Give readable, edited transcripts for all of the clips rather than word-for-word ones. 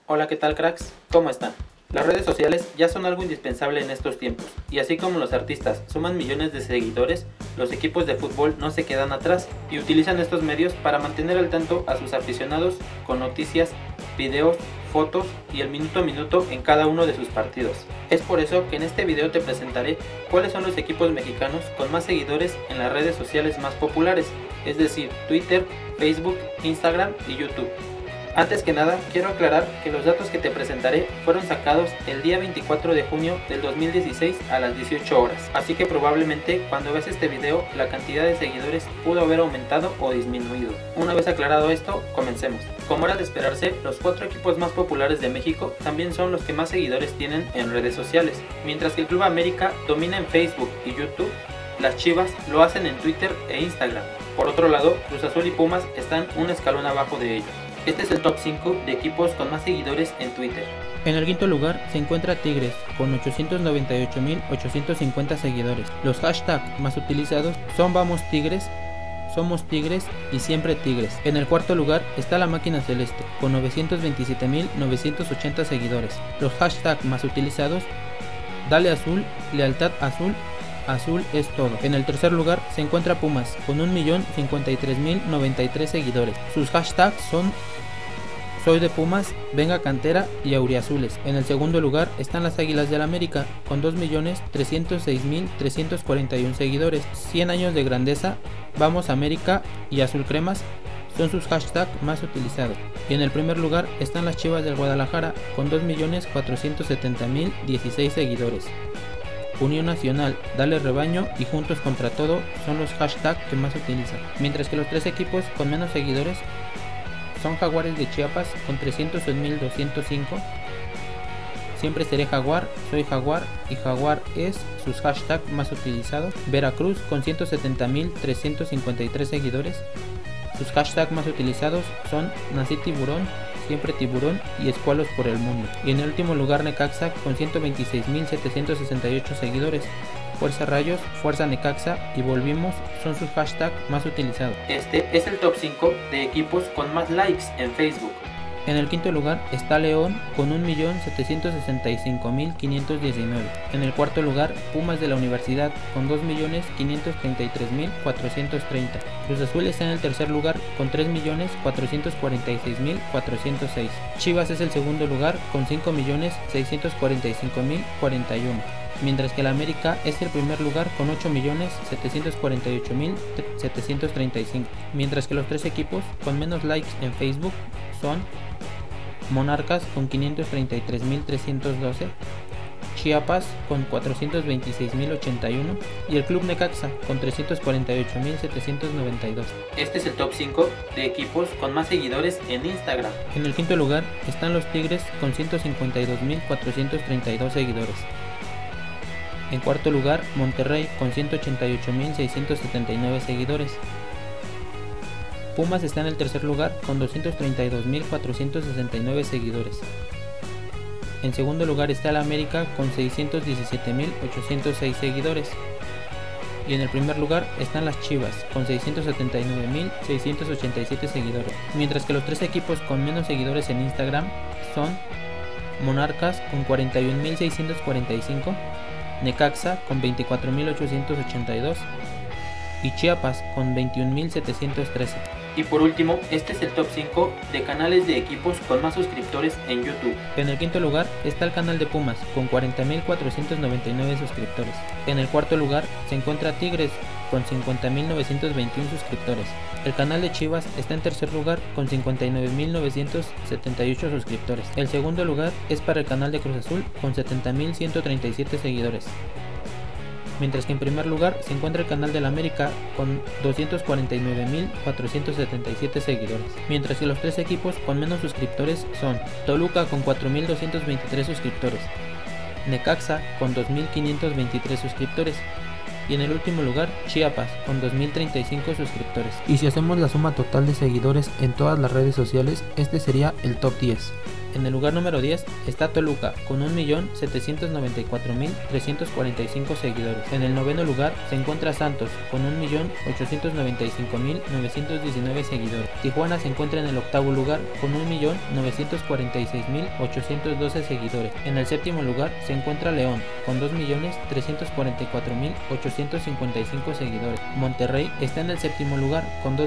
Hola, ¿qué tal, cracks? ¿Cómo están? Las redes sociales ya son algo indispensable en estos tiempos, y así como los artistas suman millones de seguidores, los equipos de fútbol no se quedan atrás y utilizan estos medios para mantener al tanto a sus aficionados con noticias, videos, fotos y el minuto a minuto en cada uno de sus partidos. Es por eso que en este video te presentaré cuáles son los equipos mexicanos con más seguidores en las redes sociales más populares, es decir, Twitter, Facebook, Instagram y YouTube. Antes que nada, quiero aclarar que los datos que te presentaré fueron sacados el día 24 de junio del 2016 a las 18 horas, así que probablemente cuando veas este video la cantidad de seguidores pudo haber aumentado o disminuido. Una vez aclarado esto, comencemos. Como era de esperarse, los 4 equipos más populares de México también son los que más seguidores tienen en redes sociales. Mientras que el Club América domina en Facebook y YouTube, las Chivas lo hacen en Twitter e Instagram. Por otro lado, Cruz Azul y Pumas están un escalón abajo de ellos. Este es el top 5 de equipos con más seguidores en Twitter. En el quinto lugar se encuentra Tigres con 898.850 seguidores. Los hashtags más utilizados son Vamos Tigres, Somos Tigres y Siempre Tigres. En el cuarto lugar está la Máquina Celeste con 927.980 seguidores. Los hashtags más utilizados: Dale Azul, Lealtad Azul, Azul es todo. En el tercer lugar se encuentra Pumas con 1.053.093 seguidores. Sus hashtags son Soy de Pumas, Venga Cantera y Auriazules. En el segundo lugar están las Águilas del América con 2.306.341 seguidores. 100 años de grandeza, Vamos América y Azul Cremas son sus hashtags más utilizados. Y en el primer lugar están las Chivas del Guadalajara con 2.470.016 seguidores. Unión Nacional, Dale Rebaño y Juntos contra Todo son los hashtags que más se utilizan. Mientras que los 3 equipos con menos seguidores son Jaguares de Chiapas con 301.205, Siempre Seré Jaguar, Soy Jaguar y Jaguar es sus hashtags más utilizados. Veracruz con 170.353 seguidores. Sus hashtags más utilizados son Nací Tiburón, Siempre Tiburón y Escualos por el Mundo. Y en el último lugar Necaxa con 126.768 seguidores. Fuerza Rayos, Fuerza Necaxa y Volvimos son sus hashtags más utilizados. Este es el top 5 de equipos con más likes en Facebook. En el quinto lugar está León con 1.765.519. En el cuarto lugar Pumas de la Universidad con 2.533.430. Cruz Azul está en el tercer lugar con 3.446.406. Chivas es el segundo lugar con 5.645.041. Mientras que el América es el primer lugar con 8.748.735. Mientras que los 3 equipos con menos likes en Facebook son Monarcas con 533.312, Chiapas con 426.081 y el Club Necaxa con 348.792. Este es el top 5 de equipos con más seguidores en Instagram. En el quinto lugar están los Tigres con 152.432 seguidores. En cuarto lugar, Monterrey con 188.679 seguidores. Pumas está en el tercer lugar con 232.469 seguidores. En segundo lugar está el América con 617.806 seguidores. Y en el primer lugar están las Chivas con 679.687 seguidores. Mientras que los 3 equipos con menos seguidores en Instagram son Monarcas con 41.645, Necaxa con 24.882 y Chiapas con 21.713. Y por último, este es el top 5 de canales de equipos con más suscriptores en YouTube. En el quinto lugar está el canal de Pumas con 40.499 suscriptores. En el cuarto lugar se encuentra Tigres con 50.921 suscriptores. El canal de Chivas está en tercer lugar con 59.978 suscriptores. El segundo lugar es para el canal de Cruz Azul con 70.137 seguidores. Mientras que en primer lugar se encuentra el canal del América con 249.477 seguidores. Mientras que los 3 equipos con menos suscriptores son Toluca con 4.223 suscriptores, Necaxa con 2.523 suscriptores y en el último lugar Chiapas con 2.035 suscriptores. Y si hacemos la suma total de seguidores en todas las redes sociales, este sería el top 10. En el lugar número 10 está Toluca con 1.794.345 seguidores. En el noveno lugar se encuentra Santos con 1.895.919 seguidores. Tijuana se encuentra en el octavo lugar con 1.946.812 seguidores. En el séptimo lugar se encuentra León con 2.344.855 seguidores. Monterrey está en el séptimo lugar con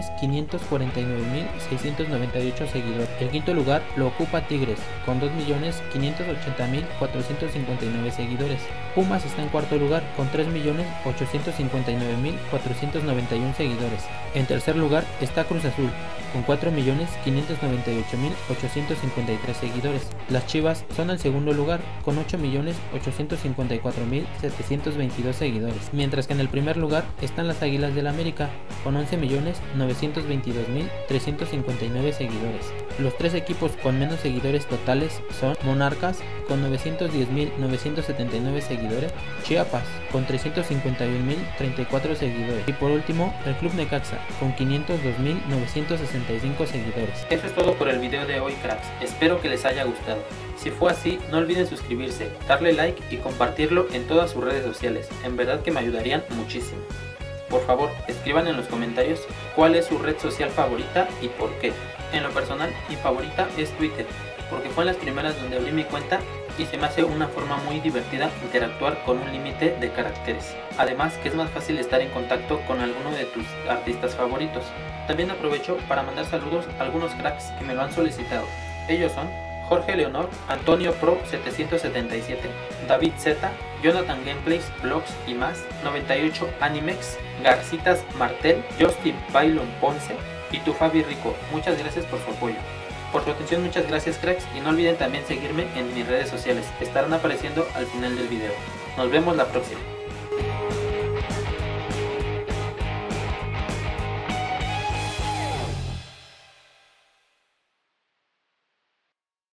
2.549.698 seguidores. El quinto lugar lo ocupa Tigres con 2.580.459 seguidores. Pumas está en cuarto lugar con 3.859.491 seguidores. En tercer lugar está Cruz Azul con 4.598.853 seguidores. Las Chivas son el segundo lugar con 8.854.722 seguidores, mientras que en el primer lugar están las Águilas del América con 11.922.359 seguidores. Los tres equipos con menos seguidores totales son Monarcas con 910.979 seguidores, Chiapas con 351.034 seguidores y por último el Club Necaxa con 502.965 seguidores. Eso es todo por el video de hoy, cracks. Espero que les haya gustado. Si fue así, no olviden suscribirse, darle like y compartirlo en todas sus redes sociales. En verdad que me ayudarían muchísimo. Por favor, escriban en los comentarios cuál es su red social favorita y por qué. En lo personal, mi favorita es Twitter, porque fue en las primeras donde abrí mi cuenta y se me hace una forma muy divertida interactuar con un límite de caracteres. Además que es más fácil estar en contacto con alguno de tus artistas favoritos. También aprovecho para mandar saludos a algunos cracks que me lo han solicitado. Ellos son Jorge Leonor, Antonio Pro 777, David Z, Jonathan Gameplays, Vlogs y más, 98 Animex, Garcitas Martel, Justin Bailon Ponce y tu Fabi Rico. Muchas gracias por su apoyo. Por su atención, muchas gracias, cracks, y no olviden también seguirme en mis redes sociales, estarán apareciendo al final del video. Nos vemos la próxima.